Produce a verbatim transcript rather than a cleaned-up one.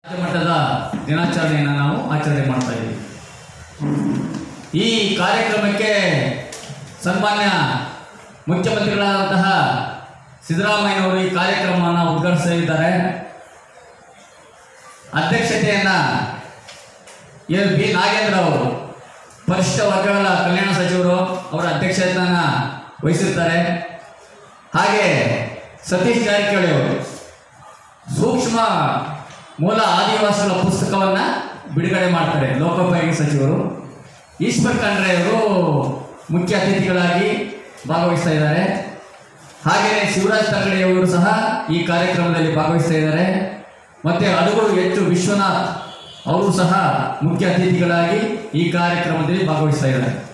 ರಾಜ್ಯ ಮಟ್ಟದ ದಿನಾಚರಣೆಯನ್ನು ನಾವು ಆಚರಣೆ ಮಾಡ್ತಾ ಇದ್ದೀವಿ. ಈ ಕಾರ್ಯಕ್ರಮಕ್ಕೆ ಸನ್ಮಾನ್ಯ ಮುಖ್ಯಮಂತ್ರಿಗಳಾದಂತಹ ಸಿದ್ದರಾಮಯ್ಯನವರು ಈ ಕಾರ್ಯಕ್ರಮವನ್ನು ಉದ್ಘಾಟಿಸಲಿದ್ದಾರೆ. ಅಧ್ಯಕ್ಷತೆಯನ್ನು ಎಲ್ ಬಿ ನಾಗೇಂದ್ರ ಅವರು, ಪರಿಶಿಷ್ಟ ವರ್ಗಗಳ ಕಲ್ಯಾಣ ಸಚಿವರು, ಅವರ ಅಧ್ಯಕ್ಷತೆಯನ್ನು ವಹಿಸಿರ್ತಾರೆ. ಹಾಗೆ ಸತೀಶ್ ಜಾರಕಿಹೊಳಿ ಅವರು ಸೂಕ್ಷ್ಮ ಮೂಲ ಆದಿವಾಸಿಗಳ ಪುಸ್ತಕವನ್ನು ಬಿಡುಗಡೆ ಮಾಡ್ತಾರೆ, ಲೋಕೋಪಯೋಗಿ ಸಚಿವರು. ಈಶ್ವರ್ ಖಂಡ್ರೆ ಅವರು ಮುಖ್ಯ ಅತಿಥಿಗಳಾಗಿ ಭಾಗವಹಿಸ್ತಾ ಇದ್ದಾರೆ. ಹಾಗೆಯೇ ಶಿವರಾಜ್ ತಂಗಡಿಯವರು ಸಹ ಈ ಕಾರ್ಯಕ್ರಮದಲ್ಲಿ ಭಾಗವಹಿಸ್ತಾ ಇದ್ದಾರೆ. ಮತ್ತು ಅಡುಗರು ಹೆಚ್ಚು ವಿಶ್ವನಾಥ್ ಅವರು ಸಹ ಮುಖ್ಯ ಅತಿಥಿಗಳಾಗಿ ಈ ಕಾರ್ಯಕ್ರಮದಲ್ಲಿ ಭಾಗವಹಿಸ್ತಾ ಇದ್ದಾರೆ.